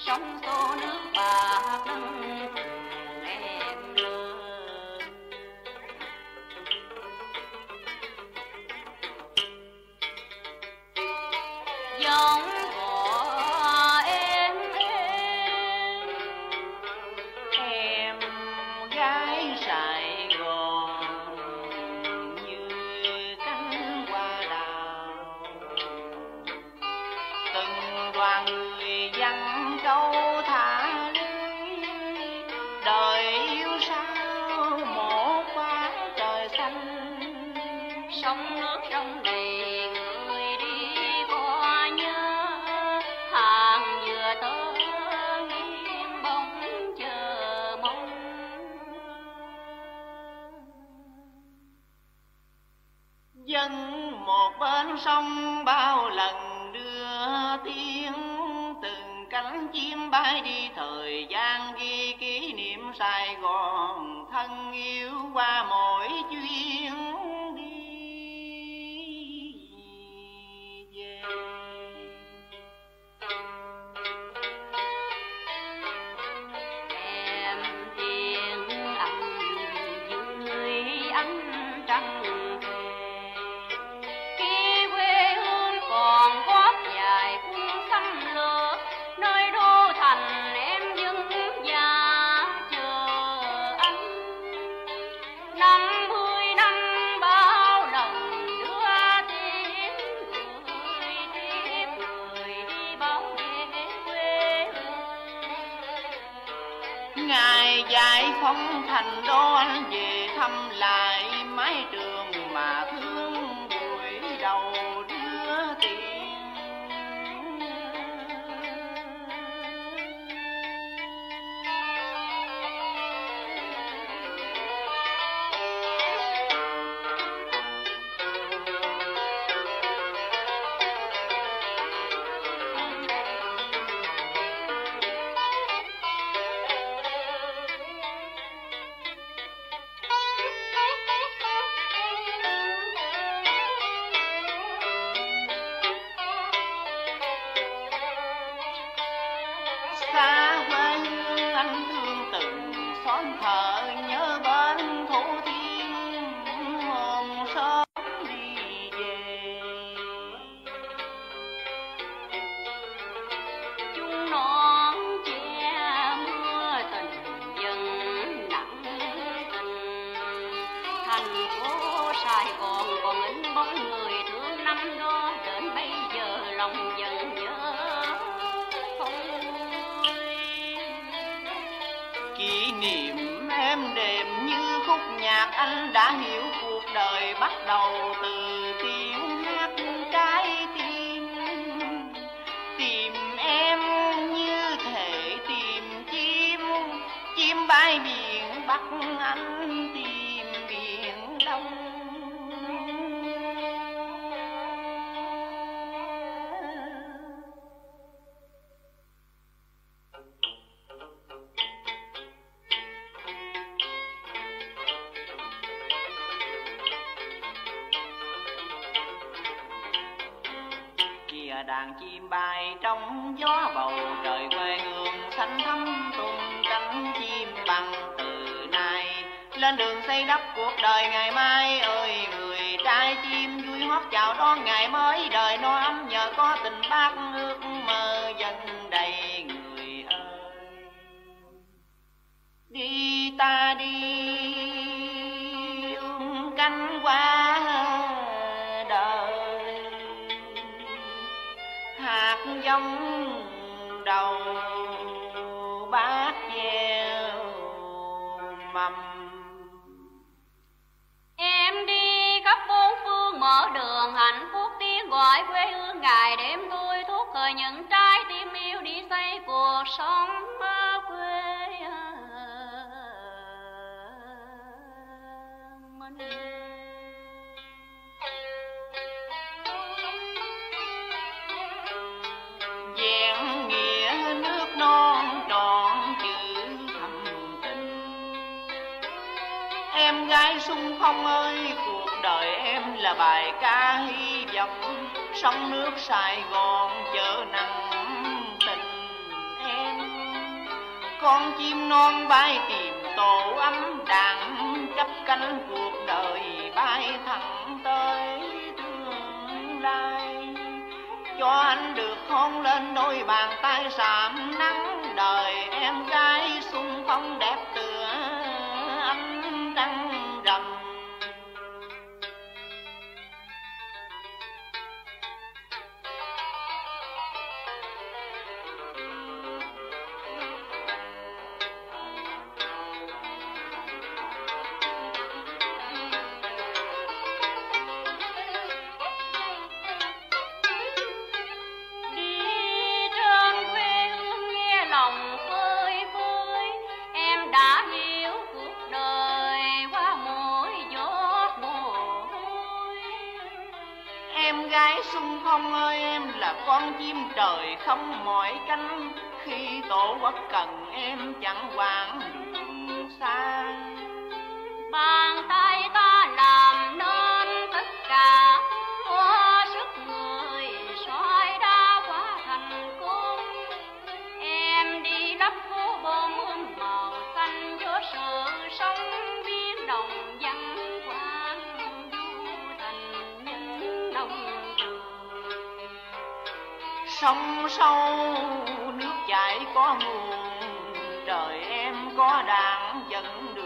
sông xô nước bạc nâng em lên. Giống của em gái Sài Gòn như cánh hoa đào, từng đoàn người dăng câu thả lưới, đời yêu sao một quá trời xanh. Sông nước trong đầy người đi qua nhớ, hàng vừa tơ nghiêng bóng chờ mong. Dân một bên sông bao lần đưa tiếng, từng cánh chim bay đi thời gian ghi kỷ niệm Sài Gòn thân yêu qua mỗi chuyến đi về. Em tiếng anh dưới ánh trăng về, khi quê hương còn gót dài phương xanh lược, nơi đô thành em dưng già chờ anh. 50 năm bao lần đưa tiếng người tiếp người đi bảo vệ quê hương. Ngày giải phóng thành đô anh về thăm lại mái trường mà thương buổi đầu đưa tiền. Xa quê hương anh thương từng xóm thờ nhớ bên thủ thiêm hôm sớm đi về. Chung non che mưa tình dần nặng tình, thành phố Sài Gòn còn in bóng người thương năm đó, đến bây giờ lòng dần nhớ không. Kỷ niệm êm đềm như khúc nhạc, anh đã hiểu cuộc đời bắt đầu từ tiếng hát trái tim. Tìm em như thể tìm chim bay biển Bắc, anh tìm biển Đông. Đàn chim bay trong gió bầu trời quê hương xanh thắm tung cánh chim bằng. Từ nay lên đường xây đắp cuộc đời ngày mai ơi, người trai chim vui hót chào đón ngày mới. Đời no ấm nhờ có tình bác, ước mơ dần đầy người ơi. Đi ta đi cánh hoa đời, hạt giống đầu bát gieo mầm. Em đi khắp bốn phương mở đường hạnh phúc, tiếng gọi quê hương ngày đêm tôi thúc khởi những trái tim yêu đi xây cuộc sống ở quê mình. Vẹn nghĩa nước non trọn chữ thầm tình. Em gái sung phong ơi, cuộc đời em là bài ca hy vọng. Sông nước Sài Gòn chở nặng tình em. con chim non bay tìm tổ ấm, đàn chấp cánh cuộc đời bay thẳng tới tương lai. Cho anh được hôn lên đôi bàn tay sạm nắng, đời em gái xuân phong đẹp tựa ánh trăng rằm. Xuân phong ơi, em là con chim trời không mỏi cánh, khi tổ quốc cần em chẳng quản đường xa. Bàn tay ta làm nên tất cả, có sức người soi đá quá thành công. Em đi lấp phố bom ươm màu xanh cho sự sống biến động văn hóa du thành những nông. Sông sâu nước chảy có nguồn, trời em có đàn dẫn đường.